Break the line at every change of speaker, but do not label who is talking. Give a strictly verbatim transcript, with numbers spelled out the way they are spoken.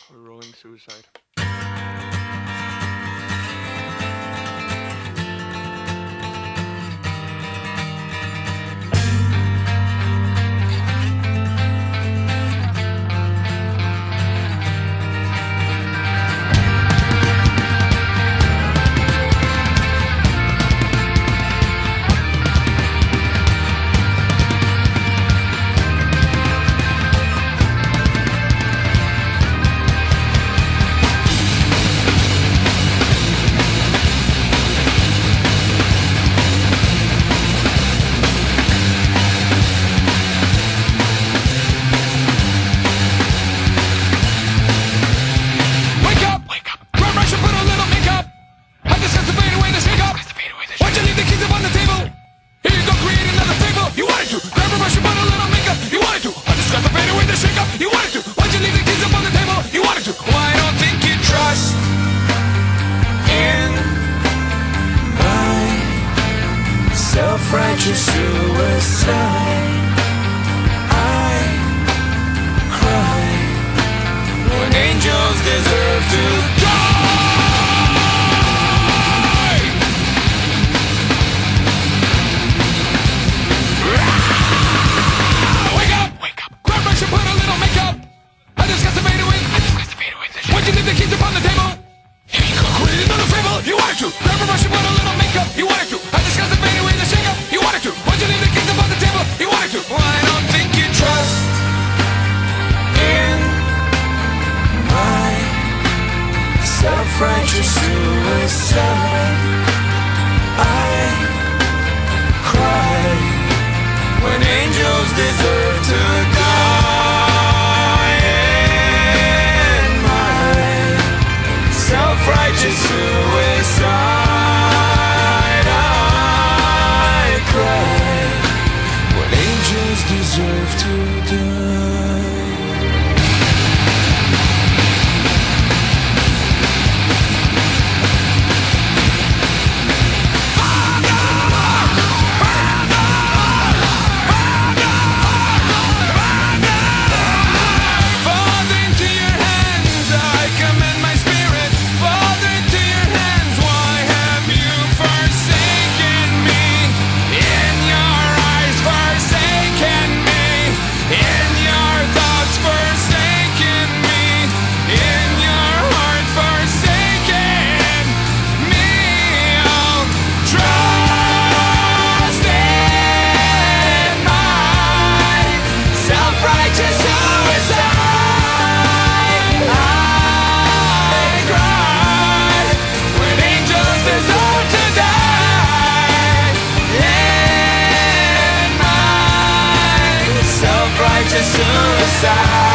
We're rolling suicide.
Self-righteous suicide. I cry when angels deserve to die. Wake up! Wake up! Grab brush and put a little makeup. I just got to fade away. I just got to fade away. Why'd you leave the keys upon the table? Here you go, create another fable. You wanted to. Grab a brush and put a little makeup. You wanted to. I just got to fade away. You wanted to. Why'd you leave the keys upon the table? You wanted to. Well, I don't think you trust in my self-righteous suicide. I cry when angels deserve to die. In my self-righteous suicide. What angels deserve to die. Father, into your hands I commend my spirit. Father, into your hands, why have you forsaken me? In your eyes forsaken me, in your thoughts forsaken me, in your heart forsaken me. Oh, trust in my self-righteous suicide. I cry when angels deserve to die. In my self-righteous suicide.